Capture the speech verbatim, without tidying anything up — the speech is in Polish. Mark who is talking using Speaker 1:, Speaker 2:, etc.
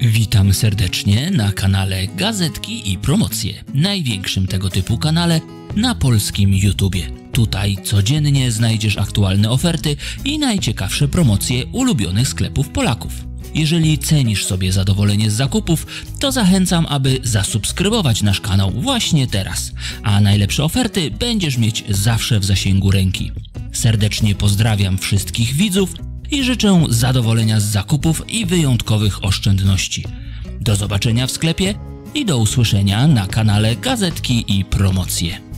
Speaker 1: Witam serdecznie na kanale Gazetki i Promocje, największym tego typu kanale na polskim YouTubie. Tutaj codziennie znajdziesz aktualne oferty i najciekawsze promocje ulubionych sklepów Polaków. Jeżeli cenisz sobie zadowolenie z zakupów, to zachęcam, aby zasubskrybować nasz kanał właśnie teraz, a najlepsze oferty będziesz mieć zawsze w zasięgu ręki. Serdecznie pozdrawiam wszystkich widzów i życzę zadowolenia z zakupów i wyjątkowych oszczędności. Do zobaczenia w sklepie i do usłyszenia na kanale Gazetki i Promocje.